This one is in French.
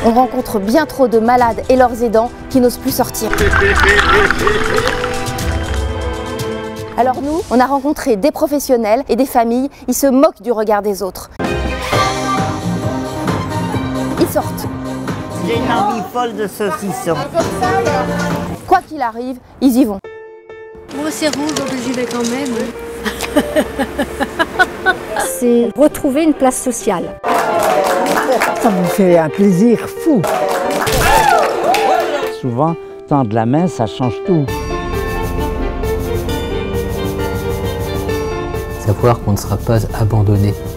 On rencontre bien trop de malades et leurs aidants qui n'osent plus sortir. Alors nous, on a rencontré des professionnels et des familles, ils se moquent du regard des autres. Ils sortent. J'ai une envie folle de saucisson. Quoi qu'il arrive, ils y vont. Moi c'est rouge, donc j'y vais quand même. C'est retrouver une place sociale. Ça me fait un plaisir fou. Souvent, tendre la main, ça change tout. Savoir qu'on ne sera pas abandonné.